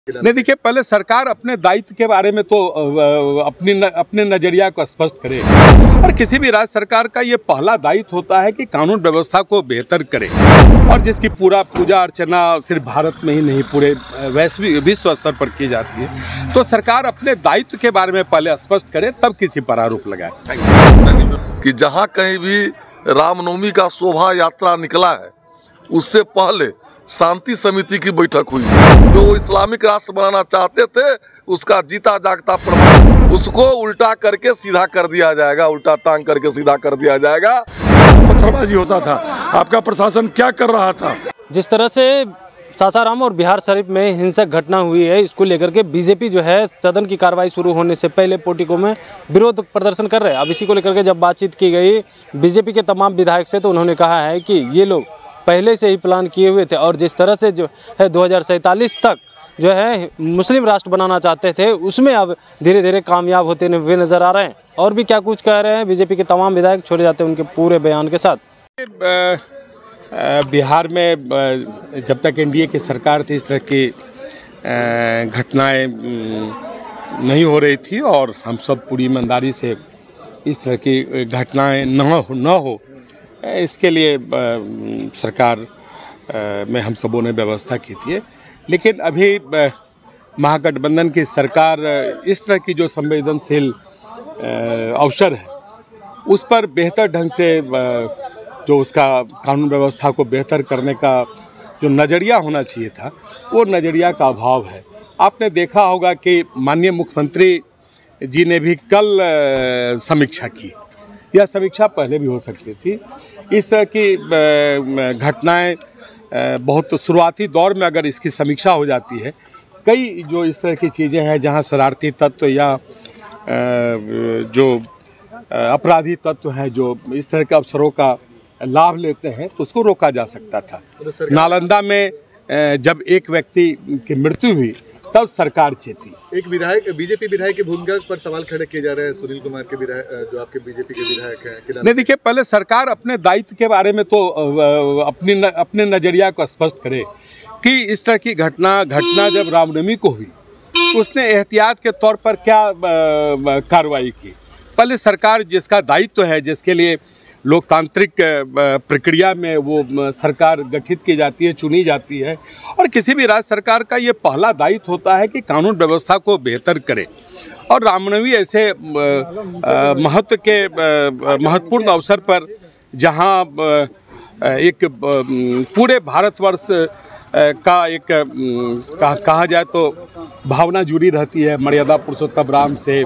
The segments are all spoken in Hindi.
नहीं, देखिए, पहले सरकार अपने दायित्व के बारे में तो अपने नजरिया को स्पष्ट करे। और किसी भी राज्य सरकार का ये पहला दायित्व होता है कि कानून व्यवस्था को बेहतर करे, और जिसकी पूरा पूजा अर्चना सिर्फ भारत में ही नहीं, पूरे वैश्विक विश्व स्तर पर की जाती है। तो सरकार अपने दायित्व के बारे में पहले स्पष्ट करे, तब किसी पर आरोप लगाए। कि जहाँ कहीं भी रामनवमी का शोभा यात्रा निकला है, उससे पहले शांति समिति की बैठक हुई। जो वो इस्लामिक राष्ट्र बनाना चाहते थे, उसका जीता जागता प्रमाण उसको उल्टा करके सीधा कर दिया जाएगा, उल्टा टांग करके सीधा कर दिया जाएगा। पत्थरबाजी होता था, आपका प्रशासन क्या कर रहा था? जिस तरह से सासाराम और बिहार शरीफ में हिंसक घटना हुई है, इसको लेकर के बीजेपी जो है सदन की कार्रवाई शुरू होने से पहले पोर्टिको में विरोध प्रदर्शन कर रहे हैं। अब इसी को लेकर के जब बातचीत की गई बीजेपी के तमाम विधायक से, तो उन्होंने कहा है कि ये लोग पहले से ही प्लान किए हुए थे, और जिस तरह से जो है 2047 तक जो है मुस्लिम राष्ट्र बनाना चाहते थे, उसमें अब धीरे धीरे कामयाब होते हुए नजर आ रहे हैं। और भी क्या कुछ कह रहे हैं बीजेपी के तमाम विधायक, छोड़े जाते हैं उनके पूरे बयान के साथ। बिहार में जब तक एनडीए की सरकार थी, इस तरह की घटनाएं नहीं हो रही थी, और हम सब पूरी ईमानदारी से इस तरह की घटनाएं न हो इसके लिए सरकार में हम सबों ने व्यवस्था की थी। लेकिन अभी महागठबंधन की सरकार इस तरह की जो संवेदनशील अवसर है, उस पर बेहतर ढंग से जो उसका कानून व्यवस्था को बेहतर करने का जो नज़रिया होना चाहिए था, वो नज़रिया का अभाव है। आपने देखा होगा कि माननीय मुख्यमंत्री जी ने भी कल समीक्षा की। यह समीक्षा पहले भी हो सकती थी। इस तरह की घटनाएं बहुत शुरुआती दौर में अगर इसकी समीक्षा हो जाती है, कई जो इस तरह की चीज़ें हैं जहां शरारती तत्व या जो अपराधी तत्व हैं जो इस तरह के अवसरों का लाभ लेते हैं, तो उसको रोका जा सकता था। नालंदा में जब एक व्यक्ति की मृत्यु हुई, तब सरकार चेती। एक विधायक, बीजेपी विधायक की भूमिका पर सवाल खड़े किए जा रहे हैं। सुनील कुमार के विधायक, जो आपके बीजेपी के विधायक हैं। नहीं, देखिए, पहले सरकार अपने दायित्व के बारे में तो अपने नजरिया को स्पष्ट करे कि इस तरह की घटना जब रामनवमी को हुई, तो उसने एहतियात के तौर पर क्या कार्रवाई की। पहले सरकार जिसका दायित्व है, जिसके लिए लोकतांत्रिक प्रक्रिया में वो सरकार गठित की जाती है, चुनी जाती है, और किसी भी राज्य सरकार का ये पहला दायित्व होता है कि कानून व्यवस्था को बेहतर करे। और रामनवमी ऐसे महत्वपूर्ण अवसर पर, जहां एक पूरे भारतवर्ष का एक कहा जाए तो भावना जुड़ी रहती है मर्यादा पुरुषोत्तम राम से,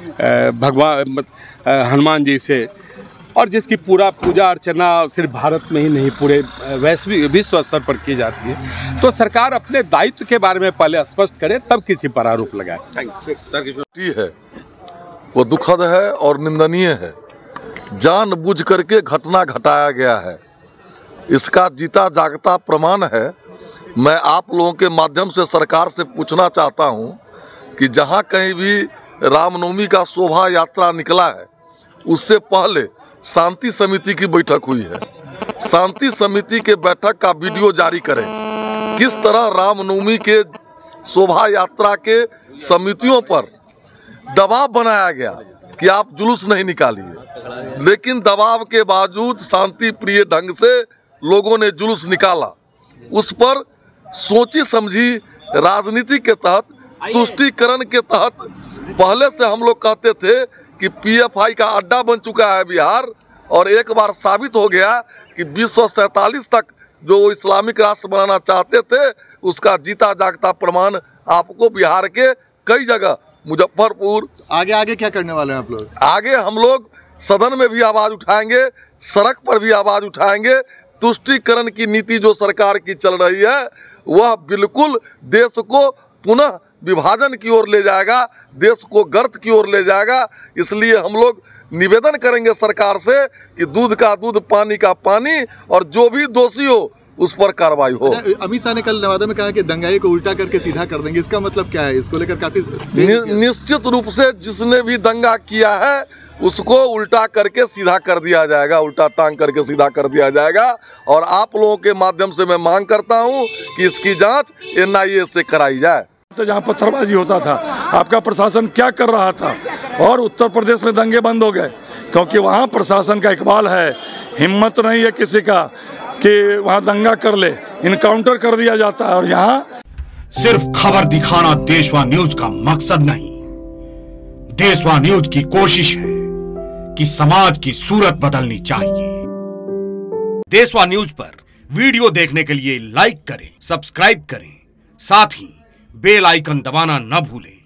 भगवान हनुमान जी से, और जिसकी पूरा पूजा अर्चना सिर्फ भारत में ही नहीं, पूरे वैश्विक विश्व स्तर पर की जाती है। तो सरकार अपने दायित्व के बारे में पहले स्पष्ट करे, तब किसी पर आरोप लगाए। है वो दुखद है और निंदनीय है। जानबूझ करके घटना घटाया गया है, इसका जीता जागता प्रमाण है। मैं आप लोगों के माध्यम से सरकार से पूछना चाहता हूं कि जहां कहीं भी रामनवमी का शोभा यात्रा निकला है, उससे पहले शांति समिति की बैठक हुई है। शांति समिति के बैठक का वीडियो जारी करें। किस तरह रामनवमी के शोभा यात्रा के समितियों पर दबाव बनाया गया कि आप जुलूस नहीं निकालिए, लेकिन दबाव के बावजूद शांति प्रिय ढंग से लोगों ने जुलूस निकाला। उस पर सोची समझी राजनीति के तहत, तुष्टीकरण के तहत, पहले से हम लोग कहते थे कि पीएफआई का अड्डा बन चुका है बिहार, और एक बार साबित हो गया कि 2047 तक जो वो इस्लामिक राष्ट्र बनाना चाहते थे, उसका जीता जागता प्रमाण आपको बिहार के कई जगह, मुजफ्फरपुर। आगे क्या करने वाले हैं आप लोग? आगे हम लोग सदन में भी आवाज़ उठाएंगे, सड़क पर भी आवाज़ उठाएंगे। तुष्टीकरण की नीति जो सरकार की चल रही है, वह बिल्कुल देश को पुनः विभाजन की ओर ले जाएगा, देश को गर्त की ओर ले जाएगा। इसलिए हम लोग निवेदन करेंगे सरकार से कि दूध का दूध, पानी का पानी, और जो भी दोषी हो उस पर कार्रवाई हो। अमित शाह ने कल नवादा में कहा कि दंगाई को उल्टा करके सीधा कर देंगे, इसका मतलब क्या है? इसको लेकर काफी निश्चित रूप से जिसने भी दंगा किया है उसको उल्टा करके सीधा कर दिया जाएगा, उल्टा टांग करके सीधा कर दिया जाएगा। और आप लोगों के माध्यम से मैं मांग करता हूं कि इसकी जांच एनआईए से कराई जाए। तो जहाँ पत्थरबाजी होता था आपका प्रशासन क्या कर रहा था? और उत्तर प्रदेश में दंगे बंद हो गए क्योंकि वहाँ प्रशासन का इकबाल है, हिम्मत नहीं है किसी का कि वहाँ दंगा कर ले, इनकाउंटर कर दिया जाता है। और यहाँ सिर्फ खबर दिखाना देशवा न्यूज का मकसद नहीं, देशवा न्यूज की कोशिश है कि समाज की सूरत बदलनी चाहिए। देशवा न्यूज पर वीडियो देखने के लिए लाइक करें, सब्सक्राइब करें, साथ ही बेल आइकन दबाना न भूलें।